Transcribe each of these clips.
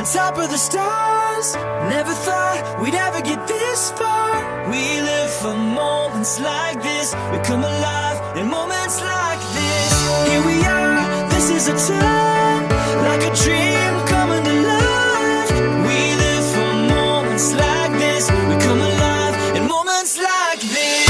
on top of the stars. Never thought we'd ever get this far. We live for moments like this. We come alive in moments like this. Here we are, this is a time, like a dream coming to life. We live for moments like this. We come alive in moments like this.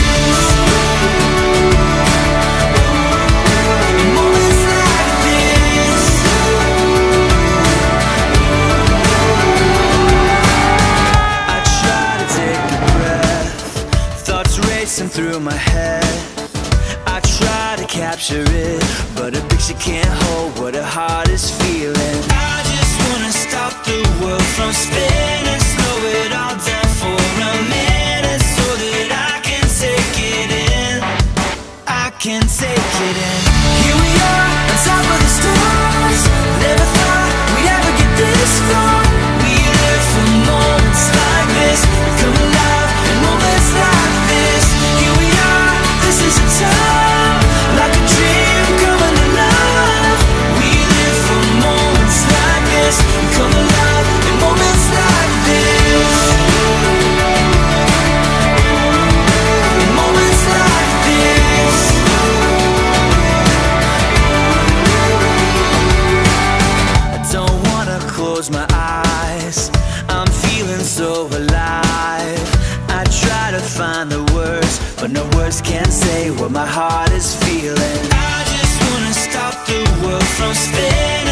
Through my head, I try to capture it, but a picture can't hold what a heart is feeling. I just wanna stop the world from spinning, slow it all down for a minute, so that I can take it in. I can take it in. Here we are, on top of the stars. Never thought we'd ever get this far. We live for moments like this. We come alive in moments like this. Here we are, this is a time, like a dream coming to life. We live for moments like this. We come alive in moments like this. In moments like this. I don't wanna close my eyes, I'm feeling so alive. I try to find the words, but no words can say what my heart is feeling. I just wanna stop the world from spinning.